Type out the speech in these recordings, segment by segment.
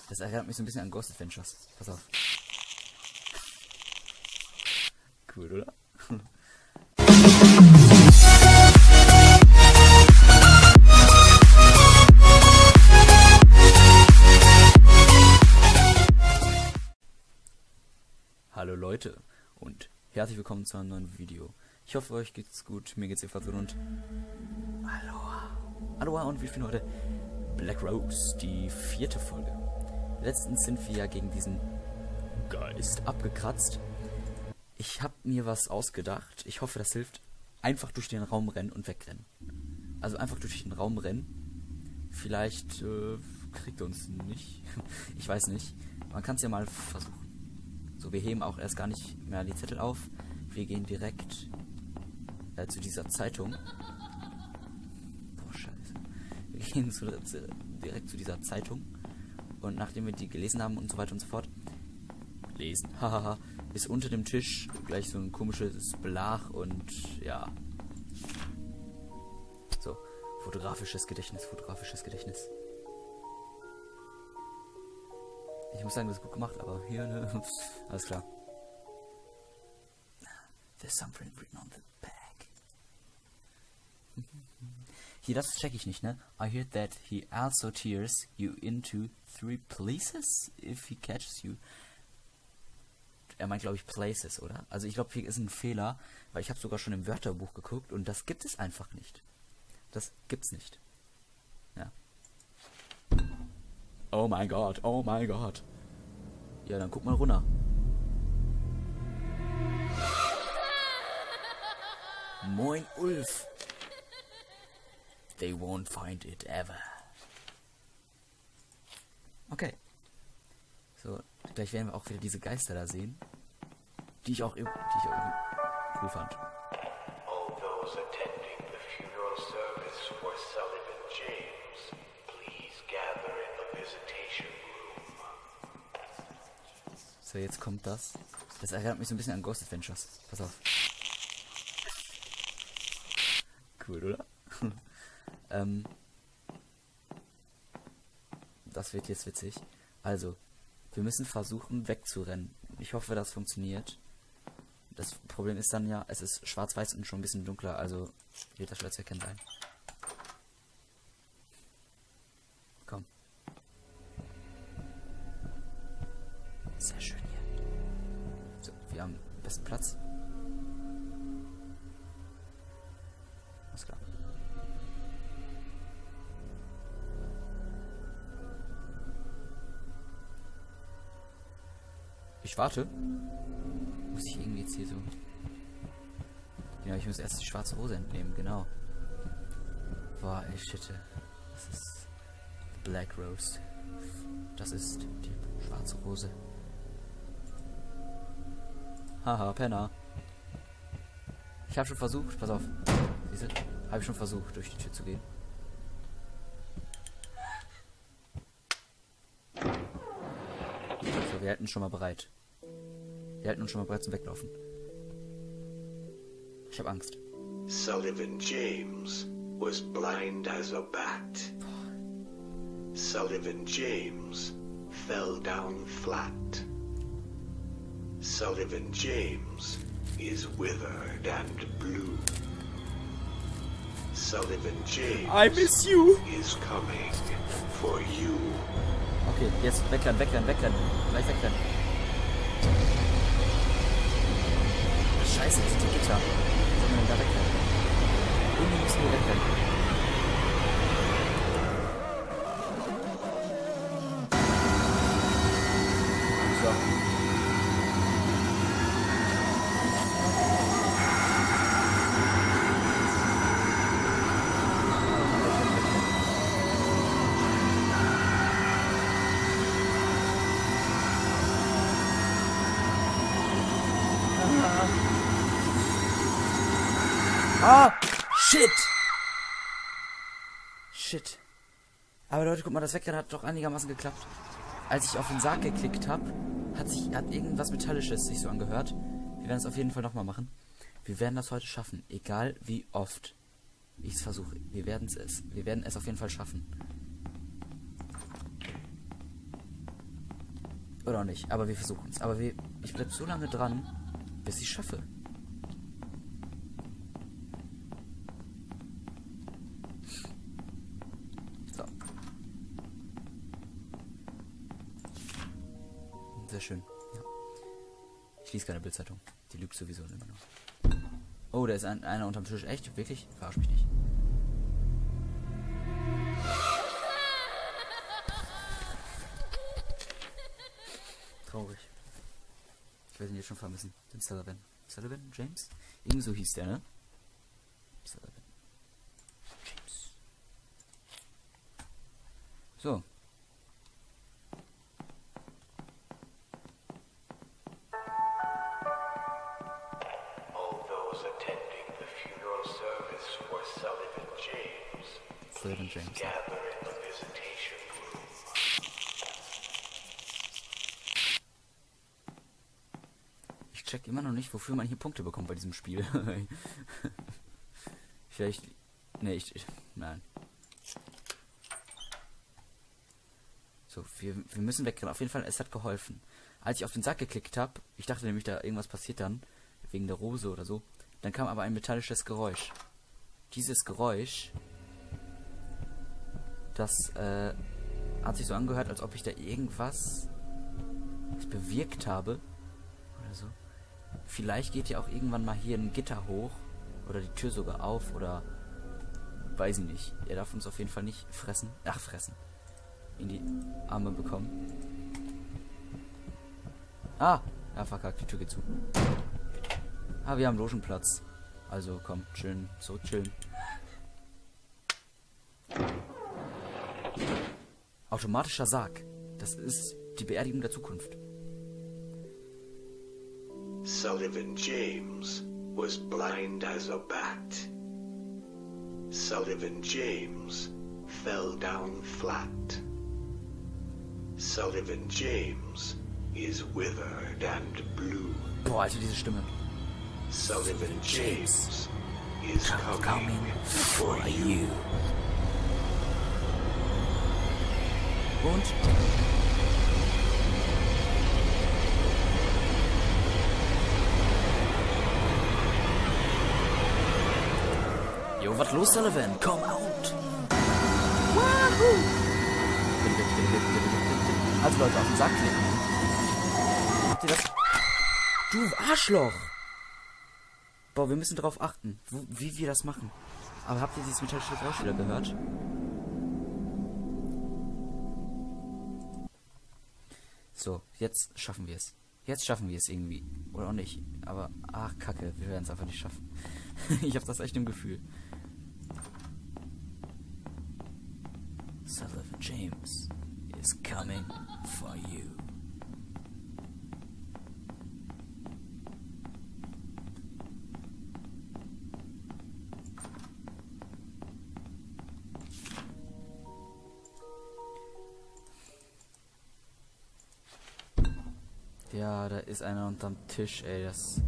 Das erinnert mich so ein bisschen an Ghost Adventures. Pass auf. Cool, oder? Hallo Leute und herzlich willkommen zu einem neuen Video. Ich hoffe, euch geht's gut, mir geht's ebenfalls gut und Aloha und wir spielen heute Black Rose, die 4. Folge. Letztens sind wir ja gegen diesen Geist abgekratzt. Ich habe mir was ausgedacht. Ich hoffe, das hilft. Einfach durch den Raum rennen und wegrennen. Also einfach durch den Raum rennen. Vielleicht kriegt er uns nicht. Ich weiß nicht. Man kann es ja mal versuchen. So, wir heben auch erst gar nicht mehr die Zettel auf. Wir gehen direkt zu dieser Zeitung. Boah, scheiße. Wir gehen direkt zu dieser Zeitung. Und nachdem wir die gelesen haben und so weiter und so fort. Lesen. Hahaha. Ist unter dem Tisch gleich so ein komisches Blach und ja. So. Fotografisches Gedächtnis. Ich muss sagen, das ist gut gemacht, aber hier, ne? Alles klar. There's something written on the back. Hier, das check ich nicht, ne? I heard that he also tears you into 3 places if he catches you. Er meint, glaube ich, places, oder? Also ich glaube, hier ist ein Fehler, weil ich habe sogar schon im Wörterbuch geguckt und das gibt es einfach nicht. Das gibt's nicht. Ja. Oh mein Gott, oh mein Gott. Ja, dann guck mal runter. Moin Ulf. They won't find it ever. Okay. So, gleich werden wir auch wieder diese Geister da sehen, die ich auch irgendwie cool fand. All those attending the funeral service for Sullivan James, please gather in the visitation room. So, jetzt kommt das. Das erinnert mich so ein bisschen an Ghost Adventures. Pass auf. Cool, oder? Das wird jetzt witzig. Also, wir müssen versuchen wegzurennen. Ich hoffe, das funktioniert. Das Problem ist dann ja, es ist schwarz-weiß und schon ein bisschen dunkler, also wird das schwer zu erkennen sein. Komm. Sehr schön hier. So, wir haben den besten Platz. Alles klar. Ich warte. Muss ich irgendwie jetzt hier so... Genau, ich muss erst die schwarze Hose entnehmen, genau. Boah, ey, shit. Das ist Black Rose. Das ist die schwarze Hose. Haha, Penner. Ich habe schon versucht, pass auf. Siehst du? Habe ich schon versucht, durch die Tür zu gehen. So, wir halten uns schon mal bereit. Wir halten uns schon mal bereit zum Weglaufen. Ich habe Angst. Sullivan James was blind as a bat. Sullivan James fell down flat. Sullivan James is withered and blue. Sullivan James I miss you. is coming for you. Okay, jetzt wegrennen. Gleich wegrennen. Scheiße, das sind die Gitter. Wie soll man denn da wegrennen? Irgendwie müssen wir wegrennen. So. Ah! Shit. Aber Leute, guck mal, das Wegrennen hat doch einigermaßen geklappt. Als ich auf den Sarg geklickt habe, hat irgendwas Metallisches sich so angehört. Wir werden es auf jeden Fall nochmal machen. Wir werden das heute schaffen. Egal wie oft ich es versuche. Wir werden es auf jeden Fall schaffen. Oder auch nicht. Aber wir versuchen es. Aber ich bleib so lange dran, bis ich schaffe. So. Sehr schön. Ja. Ich lese keine Bildzeitung. Die lügt sowieso immer noch. Oh, da ist einer unterm Tisch. Echt? Wirklich? Verarsch mich nicht. Traurig. Ich werde ihn jetzt schon vermissen. Den Sullivan. Sullivan? James? Irgendwie so hieß der, ne? Sullivan. James. So. All those attending the funeral service for Sullivan James, Sullivan James. please gather in the visitation room. Ich check immer noch nicht, wofür man hier Punkte bekommt bei diesem Spiel. Vielleicht... Ne, nein. So, wir müssen wegrennen. Auf jeden Fall, es hat geholfen. Als ich auf den Sack geklickt habe, ich dachte nämlich, da irgendwas passiert dann, wegen der Rose oder so, dann kam aber ein metallisches Geräusch. Dieses Geräusch, das hat sich so angehört, als ob ich da irgendwas bewirkt habe. Oder so. Vielleicht geht ja auch irgendwann mal hier ein Gitter hoch. Oder die Tür sogar auf. Oder weiß ich nicht. Er darf uns auf jeden Fall nicht fressen. Ach, fressen. In die Arme bekommen. Ah! Ja, verkackt. Die Tür geht zu. Ah, wir haben Logenplatz. Also, komm. Schön. So, chillen. Automatischer Sarg. Das ist die Beerdigung der Zukunft. Sullivan James was blind as a bat. Sullivan James fell down flat. Sullivan James is withered and blue. Boah, Alter, diese Stimme. Sullivan James is coming for you. Und? Jo, was los, Sullivan? Komm out! Wahoo! Also Leute, auf den Sack klicken. Habt ihr das? Du Arschloch! Boah, wir müssen darauf achten, wie wir das machen. Aber habt ihr dieses metallische Geräusch wieder gehört? So, jetzt schaffen wir es. Jetzt schaffen wir es irgendwie. Oder auch nicht. Aber, ach, Kacke, wir werden es einfach nicht schaffen. Ich habe das echt im Gefühl. Sullivan James is coming for you. Ja, da ist einer unterm Tisch, ey, das...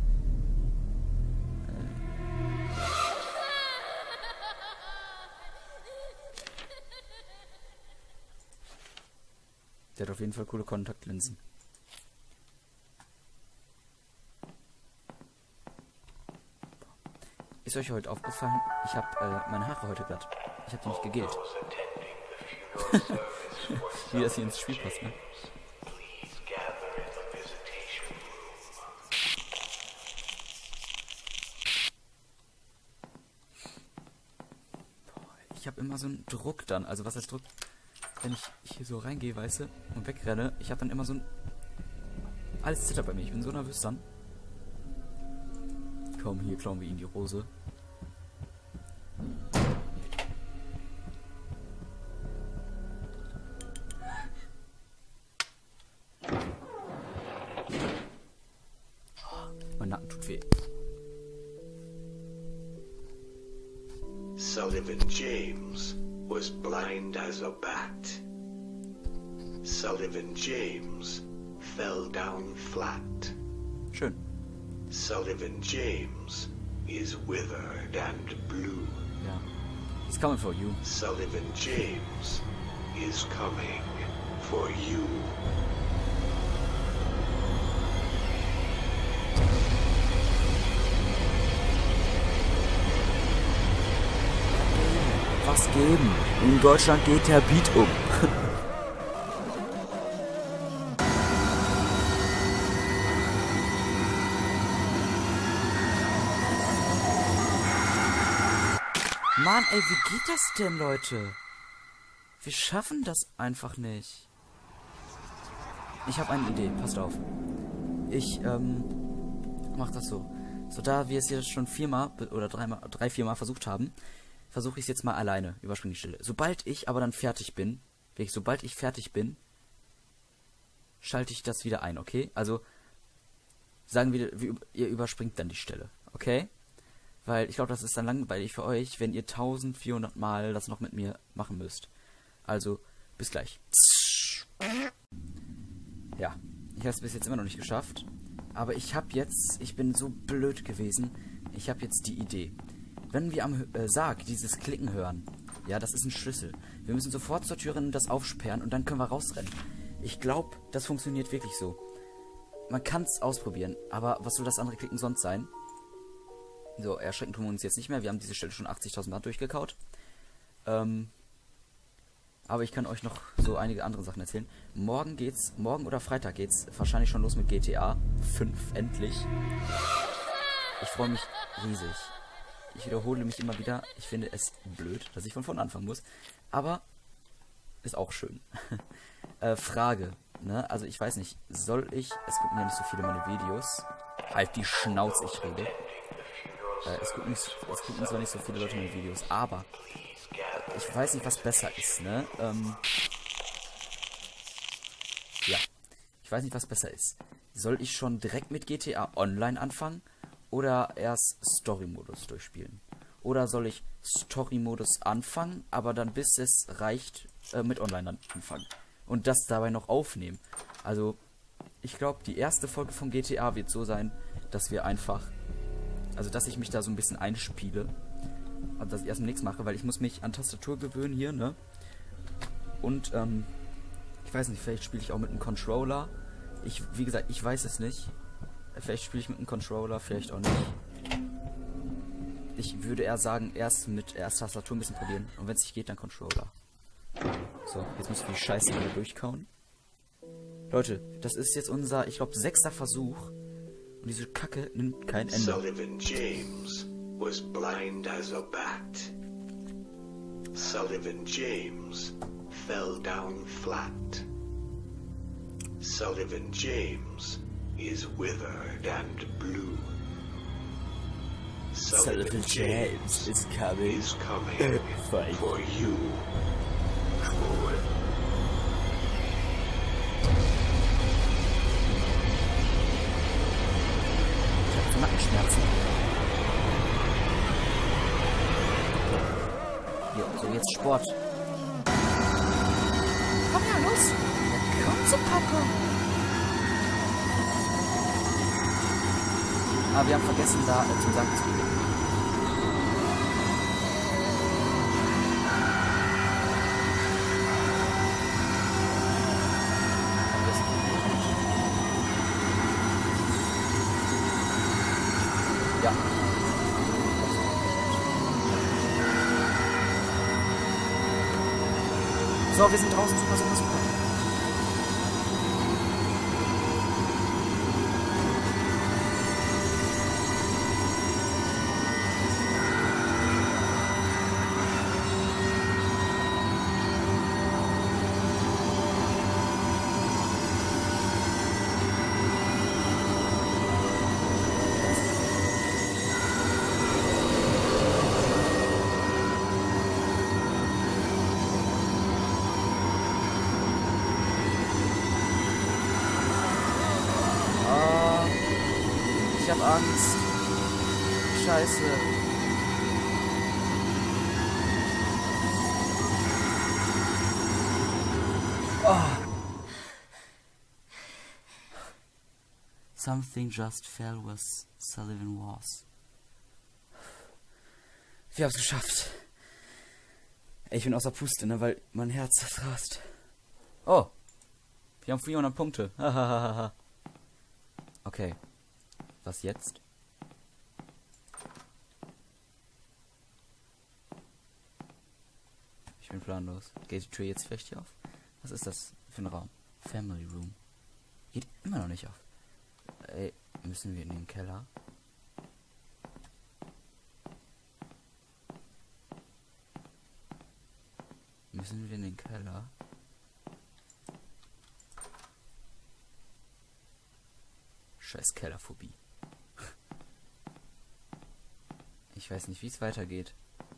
Der hat auf jeden Fall coole Kontaktlinsen. Ist euch heute aufgefallen? Ich habe meine Haare heute glatt. Ich habe die nicht gegelt. Wie das hier ins Spiel passt, ne? Ich habe immer so einen Druck dann. Also was heißt Druck? Wenn ich hier so reingehe, weißt du, und wegrenne, ich habe dann immer so ein... Alles zittert bei mir. Ich bin so nervös dann. Komm, hier klauen wir ihm die Rose. Mein Nacken tut weh. Sullivan James was blind as a bat. Sullivan James fell down flat. Schön. Sullivan James is withered and blue. Ja. He's coming for you. Sullivan James is coming for you. Gas geben. In Deutschland geht der Beat um. Mann, ey, wie geht das denn, Leute? Wir schaffen das einfach nicht. Ich habe eine Idee, passt auf. Ich, mach das so. So, da wir es jetzt schon drei, viermal versucht haben, versuche ich es jetzt mal alleine, überspringe die Stelle. Sobald ich aber dann fertig bin, wirklich, sobald ich fertig bin, schalte ich das wieder ein, okay? Also, sagen wir, ihr überspringt dann die Stelle, okay? Weil ich glaube, das ist dann langweilig für euch, wenn ihr 1400 Mal das noch mit mir machen müsst. Also, bis gleich. Ja, ich habe es bis jetzt immer noch nicht geschafft. Aber ich bin so blöd gewesen, ich habe jetzt die Idee. Wenn wir am Sarg dieses Klicken hören, ja, das ist ein Schlüssel. Wir müssen sofort zur Tür rennen und das aufsperren und dann können wir rausrennen. Ich glaube, das funktioniert wirklich so. Man kann es ausprobieren, aber was soll das andere Klicken sonst sein? So, erschrecken tun wir uns jetzt nicht mehr. Wir haben diese Stelle schon 80.000 Mal durchgekaut. Aber ich kann euch noch so einige andere Sachen erzählen. Morgen oder Freitag geht's wahrscheinlich schon los mit GTA 5, endlich. Ich freue mich riesig. Ich wiederhole mich immer wieder. Ich finde es blöd, dass ich von vorne anfangen muss. Aber ist auch schön. Frage, ne? Also ich weiß nicht, es gucken ja nicht so viele meine Videos. Halt die Schnauze, ich rede. Es gucken zwar nicht so viele Leute meine Videos, aber ich weiß nicht, was besser ist, ne? Ja. Ich weiß nicht, was besser ist. Soll ich schon direkt mit GTA Online anfangen? Oder erst Story-Modus durchspielen? Oder soll ich Story-Modus anfangen, aber dann bis es reicht, mit Online anfangen? Und das dabei noch aufnehmen? Also, ich glaube, die erste Folge von GTA wird so sein, dass wir einfach... Also, dass ich mich da so ein bisschen einspiele. Und dass ich erstmal nichts mache, weil ich muss mich an Tastatur gewöhnen hier, ne? Und, ich weiß nicht, vielleicht spiele ich auch mit einem Controller. Wie gesagt, ich weiß es nicht. Vielleicht spiele ich mit einem Controller, vielleicht auch nicht. Ich würde eher sagen, erst Tastatur ein bisschen probieren. Und wenn es nicht geht, dann Controller. So, jetzt müssen wir die Scheiße wieder durchkauen. Leute, das ist jetzt unser, ich glaube, 6. Versuch. Und diese Kacke nimmt kein Ende. Sullivan James was blind as a bat. Sullivan James fell down flat. Sullivan James is withered and blue. Sullivan James is coming for you. Ich hab Nackenschmerzen. Jo, so jetzt Sport. Komm ja, los. Komm zu Papa. Aber wir haben vergessen, da zum Sack zu gehen. Ja. So, wir sind draußen. Super, super, super. Ich hab Angst. Scheiße. Oh. Something just fell where Sullivan was. Wir haben es geschafft. Ich bin außer Puste, ne, weil mein Herz zerrast. Oh. Wir haben 400 Punkte. Okay. Was jetzt? Ich bin planlos. Geht die Tür jetzt vielleicht hier auf? Was ist das für ein Raum? Family Room. Geht immer noch nicht auf. Ey, müssen wir in den Keller? Müssen wir in den Keller? Scheiß Kellerphobie. Ich weiß nicht, wie es weitergeht.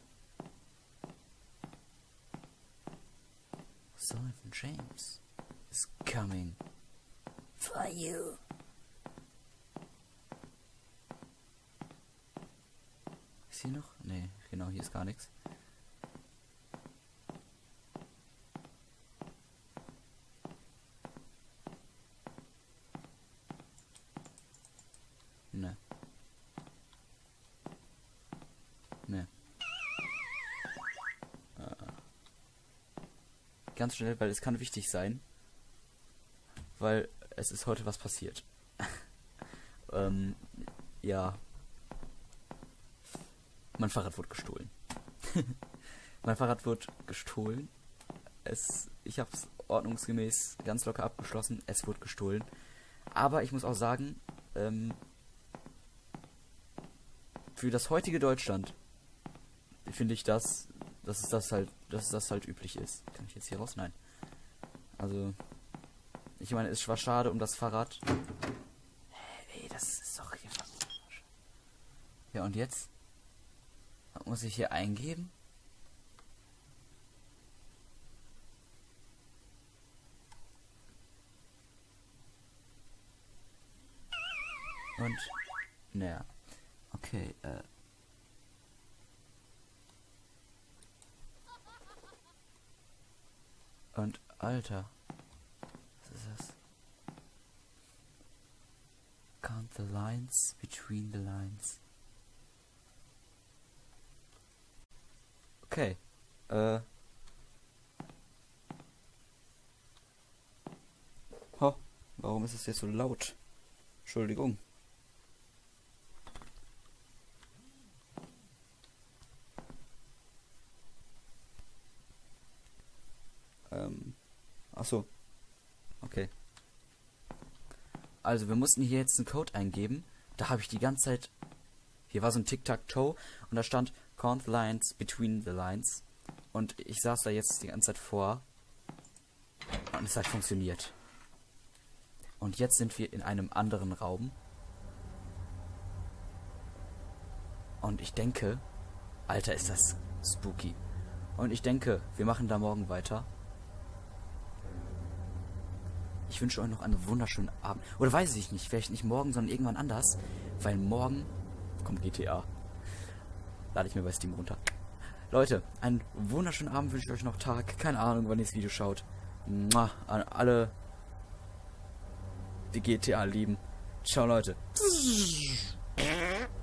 Sullivan James is coming for you. Ist hier noch? Nee, genau, hier ist gar nichts. Ne. Ne. Ganz schnell, weil es kann wichtig sein. Weil es ist heute was passiert. Ja. Mein Fahrrad wurde gestohlen. Mein Fahrrad wurde gestohlen. Ich habe es ordnungsgemäß ganz locker abgeschlossen. Es wurde gestohlen. Aber ich muss auch sagen, für das heutige Deutschland finde ich dass das halt üblich ist. Kann ich jetzt hier raus? Nein. Also, ich meine, es war schade um das Fahrrad. Ey, das ist doch hier fast. Ja, und jetzt? Was muss ich hier eingeben? Und, naja. Okay, Und, Alter. Was ist das? Count the lines between the lines. Okay. Ho, warum ist es jetzt so laut? Entschuldigung. Achso. Okay. Also, wir mussten hier jetzt einen Code eingeben. Da habe ich die ganze Zeit... Hier war so ein Tic-Tac-Toe und da stand Count the lines between the lines. Und ich saß da jetzt die ganze Zeit vor. Und es hat funktioniert. Und jetzt sind wir in einem anderen Raum. Und ich denke... Alter, ist das spooky. Und ich denke, wir machen da morgen weiter. Ich wünsche euch noch einen wunderschönen Abend. Oder weiß ich nicht, vielleicht nicht morgen, sondern irgendwann anders. Weil morgen kommt GTA. Lade ich mir bei Steam runter. Leute, einen wunderschönen Abend wünsche ich euch noch. Tag. Keine Ahnung, wann ihr das Video schaut. An alle, die GTA lieben. Ciao, Leute.